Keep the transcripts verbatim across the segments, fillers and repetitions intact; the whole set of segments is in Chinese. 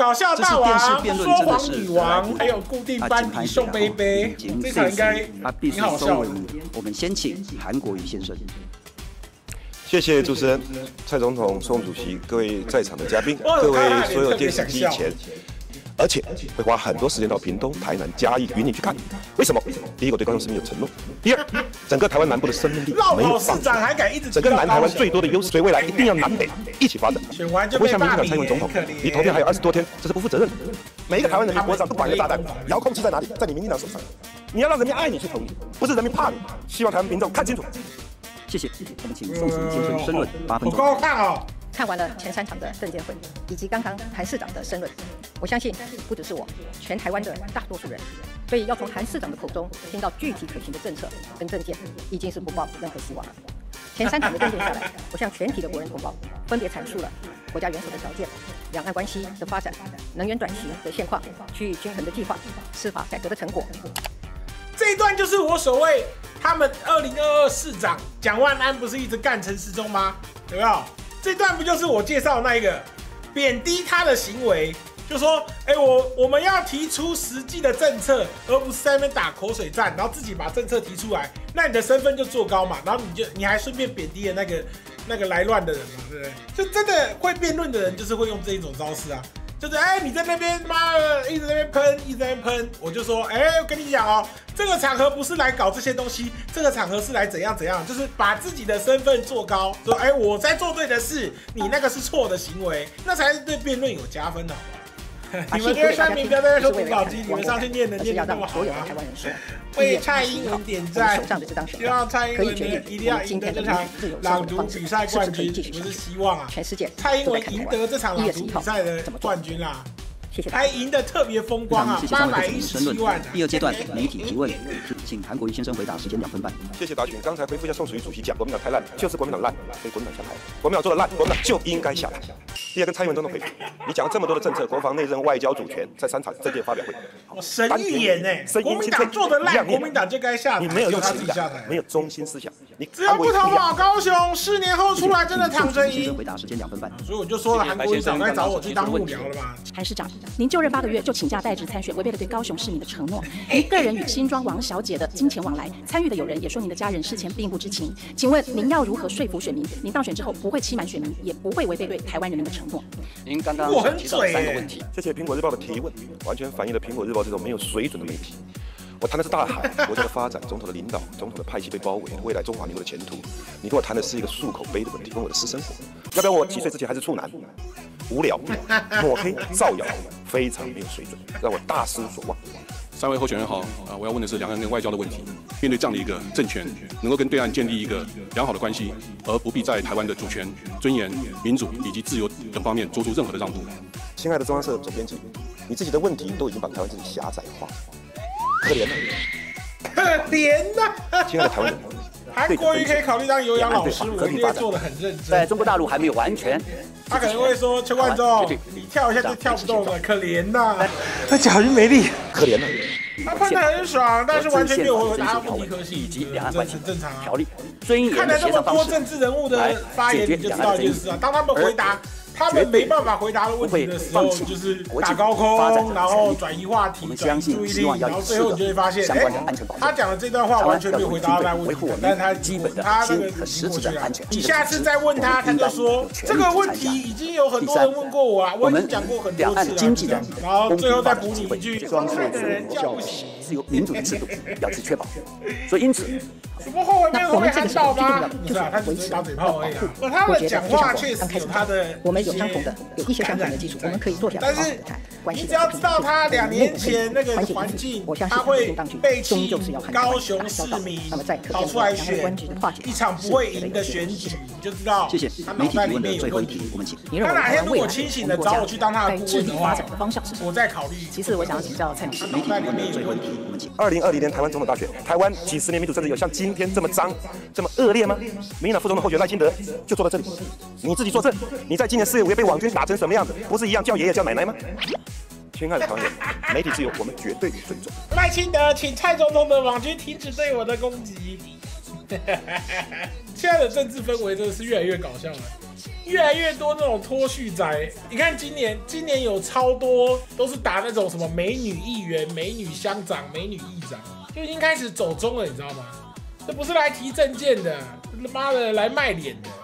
搞笑大王、说谎女王，还有固定班底宋杯杯，这场应该挺好笑的。 我们先请韩国瑜先生。 谢谢主持人，蔡总统、宋主席，各位在场的嘉宾，各位所有电视机前。 而且会花很多时间到屏东、台南、嘉义、云林去看，为什么？第一个对高雄市民有承诺，第二，整个台湾南部的生命力没有放弃，整个南台湾最多的优势，所以未来一定要南北一起发展。不会像民进党蔡英文总统，离投票还有二十多天，这是不负责任的。每一个台湾人民国长都绑一个炸弹，遥控器在哪里？在你民进党手上。你要让人民爱你去投你，不是人民怕你。希望台湾民众看清楚。 谢谢，我们请宋楚瑜先生申论八分钟。 好看哦。 看完了前三场的政见会，以及刚刚韩市长的申论，我相信不只是我，全台湾的大多数人，所以要从韩市长的口中听到具体可行的政策跟政见，已经是不抱任何希望了。前三场的政见下来，我向全体的国人同胞分别阐述了国家元首的条件、两岸关系的发展、能源转型的现况、区域均衡的计划、司法改革的成果。 这一段就是我所谓他们二零二二市长蒋万安不是一直干陈时中吗？有没有？ 这段不就是我介绍的那一个贬低他的行为，就说，哎、欸，我我们要提出实际的政策，而不是在那边打口水战，然后自己把政策提出来，那你的身份就做高嘛，然后你就你还顺便贬低了那个那个来乱的人嘛，对不对？就真的会辩论的人，就是会用这一种招式啊。 就是哎、欸，你在那边妈的一直在那边喷，一直在那边喷，我就说哎、欸，我跟你讲哦，这个场合不是来搞这些东西，这个场合是来怎样怎样，就是把自己的身份做高，说哎、欸，我在做对的事，你那个是错的行为，那才是对辩论有加分的，好不好？你们这些酸民不要在那说读稿机，你们上去念的念的那么好啊！为蔡英文点赞，希望蔡英文一定要赢得这场朗读比赛冠军，我是希望啊， 全世界蔡英文赢得这场朗读比赛的冠军啦。 还赢得特别风光啊，八百一十七万。 第二阶段媒体提问，请韩国瑜先生回答，时间两分半。 谢谢答询。刚才回复一下宋楚瑜主席讲，国民党太烂，就是国民党烂，所以国民党下台。国民党做的烂，国民党就应该下台。第二，跟蔡英文总统回复，你讲了这么多的政策，国防、内政、外交主权，在三场政见发表会， 神预言哎，国民党做的烂，国民党就该下台。 你没有用情感，没有中心思想，你只要不投保高雄，四年后出来真的躺着赢。 回答时间两分半。 所以我就说了，韩国瑜早该找我去当幕僚了吧？ 韩市长，您就任八个月。 就请假代职参选，违背了对高雄市民的承诺。您个人与新庄王小姐的金钱往来，参与的友人也说您的家人事前并不知情。请问您要如何说服选民？您当选之后不会欺瞒选民，也不会违背对台湾人民的承诺。 您刚刚提到三个问题， 谢谢苹果日报的提问，完全反映了苹果日报这种没有水准的媒体。我谈的是大海、国家的发展、总统的领导、总统的派系被包围、未来中华民国的前途。你跟我谈的是一个漱口杯的问题，跟我的私生活。要不然我几岁之前还是处男，无聊、抹黑、造谣，非常没有水准，让我大失所望。 三位候选人好啊！我要问的是两岸跟外交的问题。面对这样的一个政权，能够跟对岸建立一个良好的关系，而不必在台湾的主权、尊严、民主以及自由等方面做出任何的让步。 亲爱的中央社总编辑，你自己的问题都已经把台湾自己狭窄化，可怜了， 可怜呐！ 亲爱的台湾人。 韩国瑜可以考虑当有氧老师，我一定会做得很认真。 在中国大陆还没有完全， 他可能会说：“邱冠中，你跳一下就跳不动了，可怜呐！”他脚就没力， 可怜了。 他喷得很爽，但是完全没有回答问题可行， 以及两岸关系正常啊。 条例，看了这么多政治人物的发言，你就知道一件事啊，当他们回答。 他们没办法回答的问题的时候，就是打高空，然后转移话题、转移注意力，然后最后你就会发现，哎，他讲的这段话完全没有回答到那问题，但是他他那个很过去了。你下次再问他，他就说这个问题已经有很多人问过我啊，我已经讲过很多次了。然后最后再补你一句：庄稼的人叫不醒。 是由民主的制度要去确保，所以因此。 什么后悔没有后悔喊到吗？不是啊，他只是打嘴炮而已啊。他们讲话确实有他的， 我们有相同的，有一些相同的基础，我们可以坐下来好好的谈。 你只要知道他两年前那个环境，他会背弃高雄市民跑出来选一场不会赢的选举，你就知道他脑袋里面有问题。他哪天如果清醒的找我去当他的顾问的话，我再考虑。 其次，我想要请教蔡老师， 脑袋里面有问题。 二零二零年台湾总统大选，台湾几十年民主政治有像今天这么脏、这么恶劣吗？民进党副总统候选赖清德就坐在这里，你自己作证，你在今年四月五月被网军打成什么样子，不是一样叫爷爷叫奶奶吗？亲爱的台湾人，媒体自由我们绝对尊重。 赖清德，请蔡总统的网军停止对我的攻击。现在的政治氛围真的是越来越搞笑了。 越来越多那种脱序仔。你看今年，今年有超多都是打那种什么美女议员、美女乡长、美女议长，就已经开始走中了，你知道吗？这不是来提政见的，他妈的来卖脸的。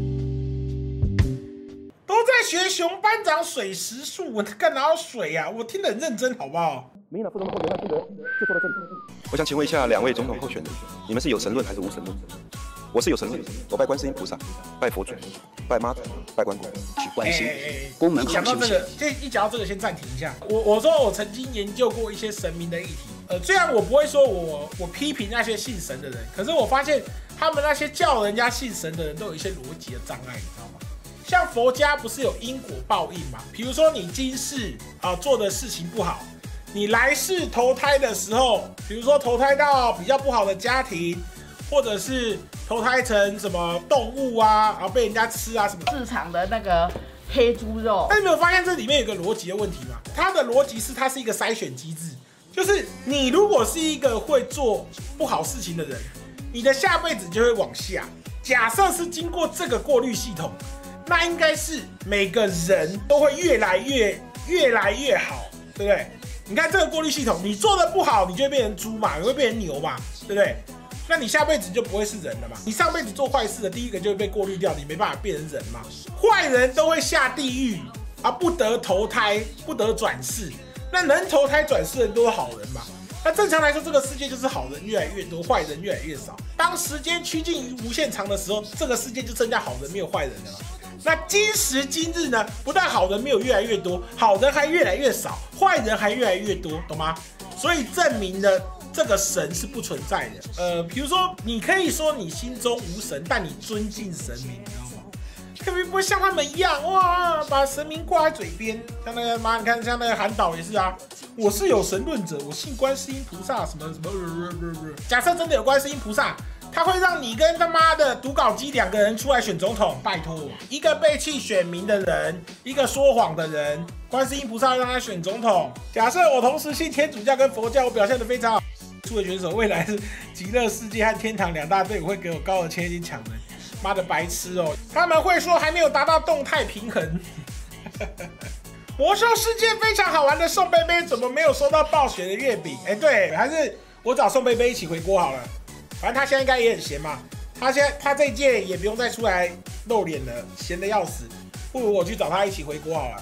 都在学熊班长水时数，我干哪有水呀、啊？我听得很认真，好不好？ 民进党副总统候选人赖清德就坐到这里。我想请问一下两位总统候选人，你们是有神论还是无神论？我是有神论，我拜观世音菩萨，拜佛祖，拜妈祖，拜关公， 去关心宫门好修行。讲到这个，这一讲到这个，先暂停一下。我我说我曾经研究过一些神明的议题，呃，虽然我不会说我我批评那些信神的人，可是我发现他们那些叫人家信神的人都有一些逻辑的障碍，你知道吗？像佛家不是有因果报应吗？比如说你今世啊、呃、做的事情不好，你来世投胎的时候，比如说投胎到比较不好的家庭，或者是投胎成什么动物啊，然后被人家吃啊什么市场的那个黑猪肉。 但你没有发现这里面有个逻辑的问题吗？它的逻辑是它是一个筛选机制，就是你如果是一个会做不好事情的人，你的下辈子就会往下。假设是经过这个过滤系统，那应该是每个人都会越来越越来越好，对不对？你看这个过滤系统，你做的不好，你就会变成猪嘛，你会变成牛嘛，对不对？那你下辈子就不会是人了嘛？你上辈子做坏事的，第一个就会被过滤掉，你没办法变成人嘛。坏人都会下地狱啊，不得投胎，不得转世。那能投胎转世的人都是好人嘛？那正常来说，这个世界就是好人越来越多，坏人越来越少。当时间趋近于无限长的时候，这个世界就剩下好人没有坏人了嘛。那今时今日呢，不但好人没有越来越多，好人还越来越少，坏人还越来越多，懂吗？所以证明了这个神是不存在的。呃，比如说，你可以说你心中无神，但你尊敬神明，你知道吗？可不可以像他们一样，哇，把神明挂在嘴边？像那个妈，你看，像那个韩导也是啊，我是有神论者，我信观世音菩萨，什么什么。假设真的有观世音菩萨，他会让你跟他妈的读稿机两个人出来选总统？拜托，一个背弃选民的人，一个说谎的人，观世音菩萨让他选总统。假设我同时信天主教跟佛教，我表现得非常好，出的选手未来是极乐世界和天堂两大队伍会给我高额签金抢人。妈的白痴哦！他们会说还没有达到动态平衡。魔兽世界非常好玩的宋贝贝怎么没有收到暴雪的月饼？哎、欸，对，还是我找宋贝贝一起回锅好了。反正他现在应该也很闲嘛，他现在他这一届也不用再出来露脸了，闲得要死。不如我去找他一起回锅好了。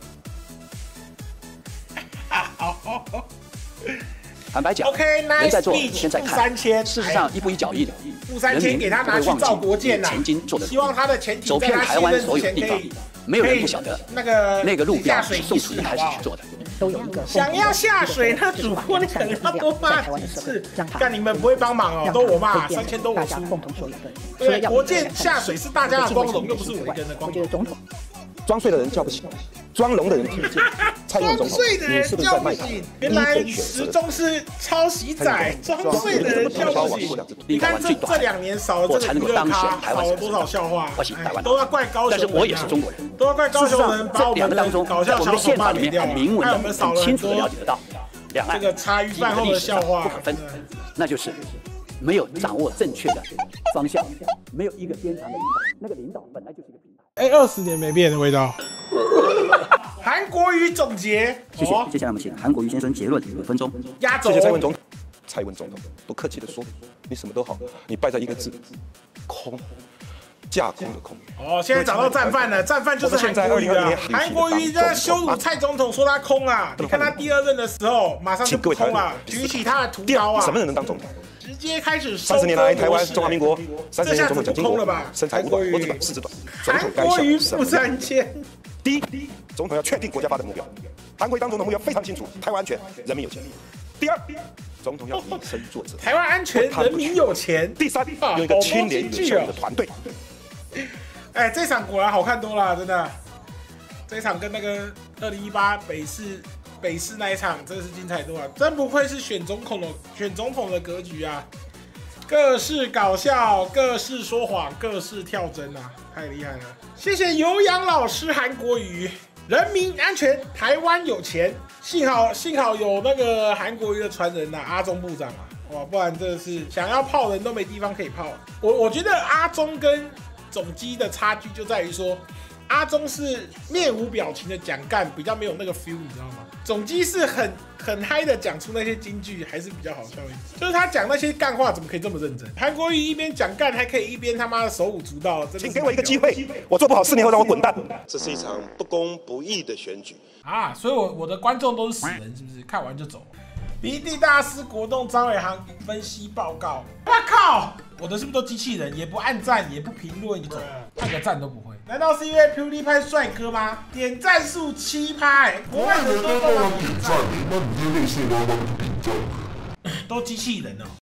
好。 坦白讲 ，OK， 人在做， nice 天在看。 三千， 事实上，一步一脚印， 付三千给他拿去造国舰呐，希望他的前提走遍台湾所有地方，没有人不晓得那个那个路标是宋楚瑜开始去做的。 都有一个想要下水，那主播你可能要多骂几次，但你们不会帮忙哦，都我骂，三千都我出。 共同所有的。 对，国舰下水是大家的光荣，又不是我一个人的光荣。 装睡的人叫不醒，装聋的人听不见。蔡英文总统，你是不是在卖台？ 原来时钟是抄袭仔，装睡的人叫不醒。你看这这两年少了这个娱乐咖，少了多少笑话，都要怪高雄人。 但是我也是中国人， 都要怪高雄人把我们的搞笑小手骂掉，害我们少了很多两岸这个茶余饭后的笑话不可分，那就是没有掌握正确的方向，没有一个坚强的领导，那个领导本来就是一个平台。 哎，二十年没变的味道。韩国瑜总结， 谢谢。接下来我们请韩国瑜先生结论五分钟。 压轴。 谢谢蔡英文总统，蔡英文总统不客气的说，你什么都好，你败在一个字，空。架空的空。 哦，现在找到战犯了，战犯就是韩国瑜啊。韩国瑜在羞辱蔡总统，说他空啊。你看他第二任的时候，马上就不空了，举起他的屠刀啊。 什么人能当总统？ 直接开始三十年来，台湾中华民国三十年总统蒋经国了吧？ 身材五短，脖子短，四肢短。 韩国瑜负三千。 第一，总统要确定国家发展目标。韩国瑜当总统目标非常清楚，台湾安全，人民有钱。第二，总统要以身作则， 台湾安全，人民有钱。 第三，有一个清廉有效率的团队。 哎，这场果然好看多了，真的。这一场跟那个二零一八北市北市那一场真的是精彩多了，真不愧是选总统的选总统的格局啊！各式搞笑，各式说谎，各式跳针啊，太厉害了！谢谢有氧老师韩国瑜，人民安全，台湾有钱，幸好幸好有那个韩国瑜的传人呐、啊，阿中部长啊，哇，不然真的是想要泡人都没地方可以泡。我我觉得阿中跟总机的差距就在于说，阿中是面无表情的讲干，比较没有那个 feel， 你知道吗？总机是很很嗨的讲出那些金句，还是比较好笑一点。就是他讲那些干话，怎么可以这么认真？韩国瑜一边讲干，还可以一边他妈的手舞足蹈，真的。 请给我一个机会，我做不好，四年后让我滚蛋。这是一场不公不义的选举啊！所以我，我我的观众都是死人，是不是？看完就走。离地大师国栋张伟航分析报告。我靠！我的是不是都机器人？也不按赞，也不评论，你走，按个赞都不会。难道是因为 PewDiePie 帅哥吗？点赞数七趴，哎，国外很多都来点赞，那你就类似的比较，都机器人哦。